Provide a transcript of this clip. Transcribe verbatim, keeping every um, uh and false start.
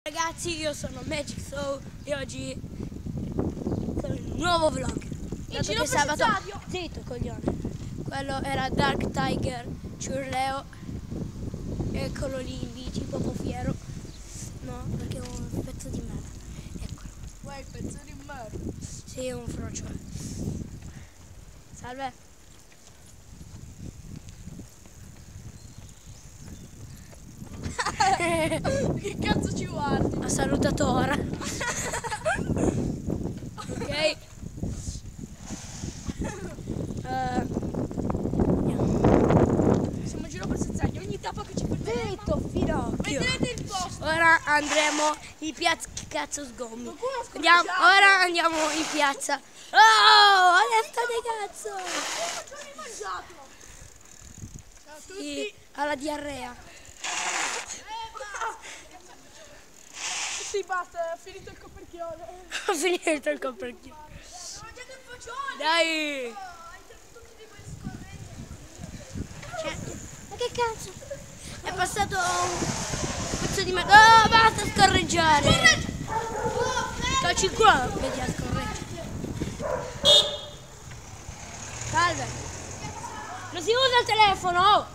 Ragazzi, io sono Magic Soul e oggi sono in un nuovo vlog. Dato che sabato... Zitto, coglione. Quello era Dark Tiger Ciurleo. Eccolo lì in bici, proprio fiero. No, perché è un pezzo di merda. Eccolo. Uè, pezzo di merda. Sì, è un frocio. Salve. Che cazzo ci guardi? Ha salutato ora. Ok. Uh, Siamo in giro per Sezzaglia, ogni tappa che ci fermeremo. Zitto, finocchio. Vedrete il posto. Ora andremo in piazza. Che cazzo sgommi? Qualcuno ha Andiamo, scorreggiato. ora andiamo in piazza. Oh, alerta di cazzo! Come ci hai mangiato? Ciao a tutti. Sì, alla diarrea. Sì, basta, è finito il coperchione. Ho finito il coperchio. Ho mangiato il fagione. Dai! Oh, hai tutti di quei scorrenti. Cioè, ma che cazzo? È passato un pezzo di merda. Oh, basta scorreggiare! Calci il culo, vedi a scorreggere. Salve! Non si usa il telefono!